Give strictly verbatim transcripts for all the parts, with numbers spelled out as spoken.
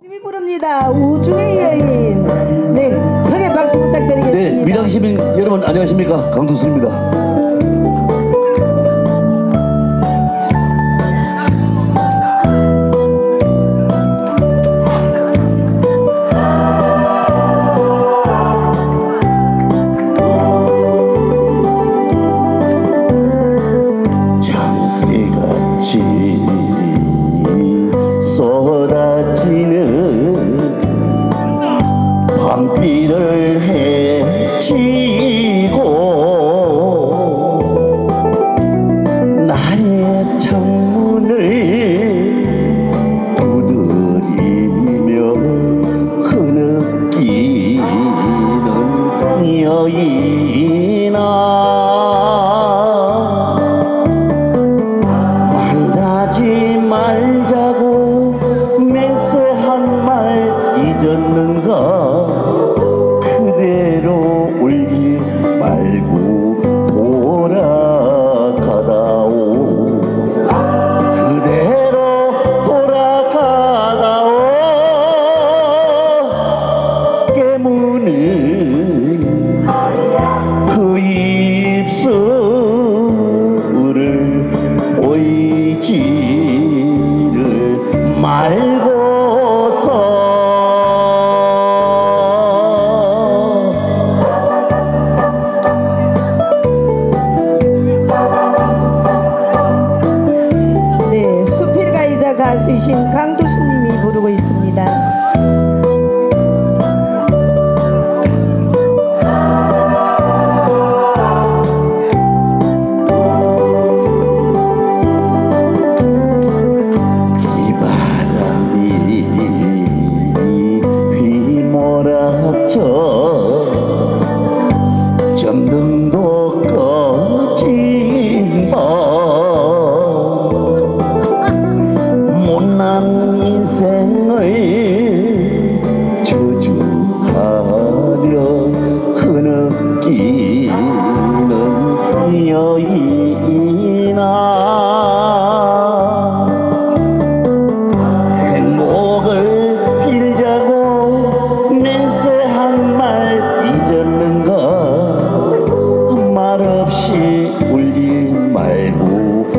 님이 부릅니다. 우주의 여인. 네, 크게 박수 부탁드리겠습니다. 네, 밀양시민 여러분 안녕하십니까, 강두수입니다. 장대같이 쏟아지는 밤비를 헤치고 나의 창문을 두드리며 흐느끼는 여인아, 만나지 말자고 맹세한 말 잊었는가. 그대로 울지 말고 돌아가다오. 그대로 돌아가다오. 깨무는 그 입술을 보이지를 말고서 가수이신 강두수님이 부르고 있습니다. 비바람이 휘몰아쳐 전등도 꺼진 밤, 못난 인생을 저주하며 흐느끼는 여인아, 행복을 빌자고 맹세한 말 잊었는가. 말없이 울지 말고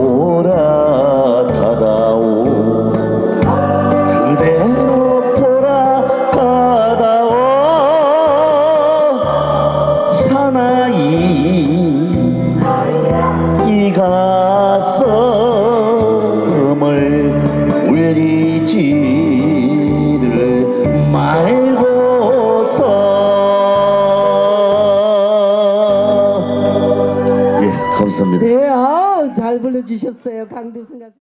돌아가다오. 그대로 돌아가다오. 사나이 이 가슴을 울리지를 말고서. 예, 감사합니다. 네, 아, 잘 불러주셨어요, 강두순 가수.